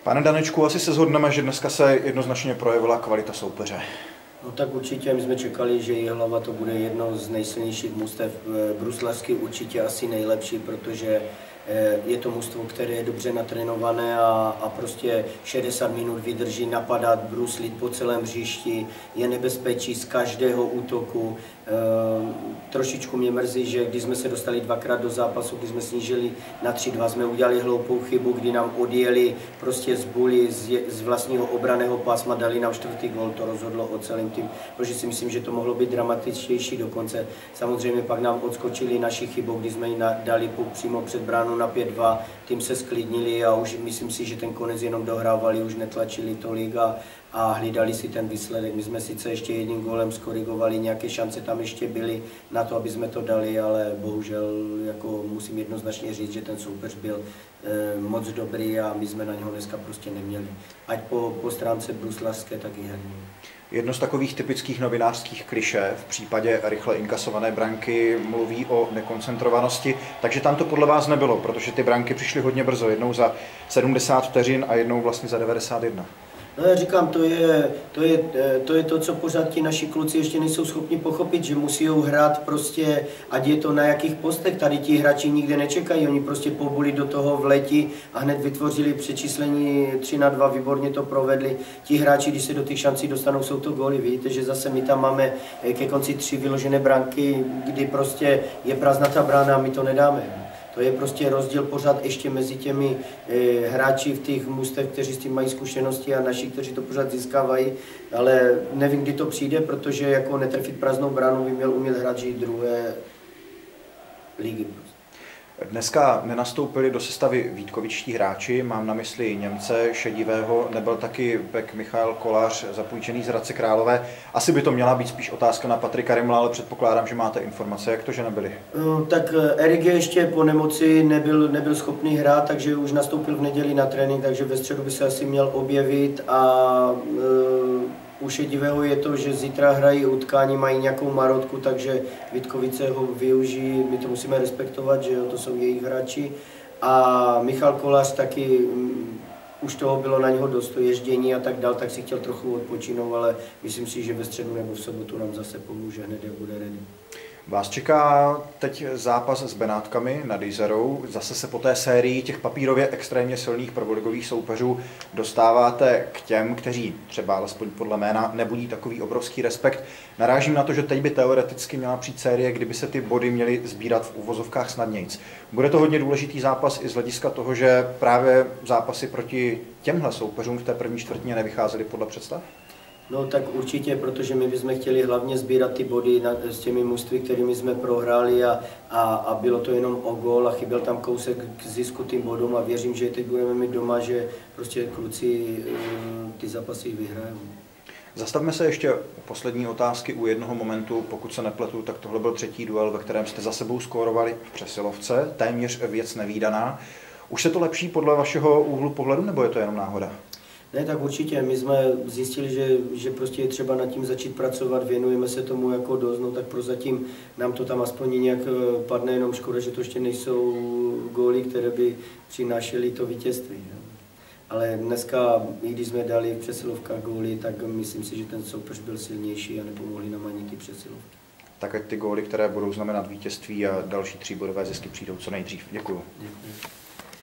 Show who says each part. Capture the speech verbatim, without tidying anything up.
Speaker 1: Pane Danečku, asi se shodneme, že dneska se jednoznačně projevila kvalita soupeře.
Speaker 2: No tak určitě, my jsme čekali, že Jihlava to bude jedno z nejsilnějších mužstev. Bruslařsky určitě asi nejlepší, protože je to mužstvo, které je dobře natrénované a, a prostě šedesát minut vydrží napadat, bruslit po celém hřišti, je nebezpečí z každého útoku. E, trošičku mě mrzí, že když jsme se dostali dvakrát do zápasu, když jsme snížili na tři dva, jsme udělali hloupou chybu, kdy nám odjeli prostě z buly, z, z vlastního obraného pásma, dali nám čtvrtý gol, to rozhodlo o celém tým, protože si myslím, že to mohlo být dramatičtější dokonce. Samozřejmě pak nám odskočili naši chybou, když jsme ji dali přímo před bránu na pět dva, tým se sklidnili a už myslím si, že ten konec jenom dohrávali, už netlačili tolik a, a hlídali si ten výsledek. My jsme sice ještě jedním gólem skorigovali, nějaké šance tam ještě byly na to, aby jsme to dali, ale bohužel jako musím jednoznačně říct, že ten soupeř byl e, moc dobrý a my jsme na něho dneska prostě neměli. Ať po, po stránce bruslařské, tak i herní.
Speaker 1: Jedno z takových typických novinářských klišé v případě rychle inkasované branky mluví o nekoncentrovanosti, takže tam to podle vás nebylo, protože ty branky přišly hodně brzo, jednou za sedmdesát vteřin a jednou vlastně za devadesát jedna.
Speaker 2: No já říkám, to je, to je, to je to, co pořád ti naši kluci ještě nejsou schopni pochopit, že musí hrát prostě, ať je to na jakých postech, tady ti hráči nikde nečekají, oni prostě pobuli do toho vletí a hned vytvořili přečíslení tři na dva, výborně to provedli. Ti hráči, když se do těch šancí dostanou, jsou to góly, vidíte, že zase my tam máme ke konci tři vyložené branky, kdy prostě je prázdná brána a my to nedáme. To je prostě rozdíl pořád ještě mezi těmi e, hráči v těch mužstvech, kteří s tím mají zkušenosti a naši, kteří to pořád získávají, ale nevím, kdy to přijde, protože jako netrefit prázdnou bránu by měl umět hráči druhé ligy.
Speaker 1: Dneska nenastoupili do sestavy vítkovičtí hráči, mám na mysli Němce, Šedivého, nebyl taky bek Michal Kolář zapůjčený z Hradce Králové. Asi by to měla být spíš otázka na Patrika Rimla, ale předpokládám, že máte informace, jak to, že nebyli. No,
Speaker 2: tak Erik ještě po nemoci nebyl, nebyl schopný hrát, takže už nastoupil v neděli na trénink, takže ve středu by se asi měl objevit a e, u Šedivého je to, že zítra hrají utkání, mají nějakou marotku, takže Vítkovice ho využijí, my to musíme respektovat, že jo, to jsou jejich hráči. A Michal Kolář taky, um, už toho bylo na něho dost ježdění a tak dál, tak si chtěl trochu odpočinout, ale myslím si, že ve středu nebo v sobotu nám zase pomůže hned, jak bude ready.
Speaker 1: Vás čeká teď zápas s Benátkami nad Jizerou. Zase se po té sérii těch papírově extrémně silných prvoligových soupeřů dostáváte k těm, kteří třeba alespoň podle jména nebudí takový obrovský respekt. Narážím na to, že teď by teoreticky měla přijít série, kdyby se ty body měly sbírat v uvozovkách snadnějc. Bude to hodně důležitý zápas i z hlediska toho, že právě zápasy proti těmhle soupeřům v té první čtvrtině nevycházely podle představ?
Speaker 2: No tak určitě, protože my bychom chtěli hlavně sbírat ty body na, s těmi mužstvy, kterými jsme prohráli a, a, a bylo to jenom o gól a chyběl tam kousek k zisku tým bodům a věřím, že teď budeme mít doma, že prostě kluci ty zápasy vyhrají.
Speaker 1: Zastavme se ještě poslední otázky u jednoho momentu, pokud se nepletu, tak tohle byl třetí duel, ve kterém jste za sebou skórovali v přesilovce, téměř věc nevídaná. Už se to lepší podle vašeho úhlu pohledu, nebo je to jenom náhoda?
Speaker 2: Ne, tak určitě. My jsme zjistili, že, že prostě je třeba nad tím začít pracovat, věnujeme se tomu jako dost, no tak prozatím nám to tam aspoň nějak padne, jenom škoda, že to ještě nejsou góly, které by přinášely to vítězství. Ne? Ale dneska, i když jsme dali v přesilovkách góly, tak myslím si, že ten soupeř byl silnější a nepomohli nám ani ty přesilovky.
Speaker 1: Tak ať ty góly, které budou znamenat vítězství a další tříbodové zisky přijdou co nejdřív. Děkuju.
Speaker 2: Děkuji.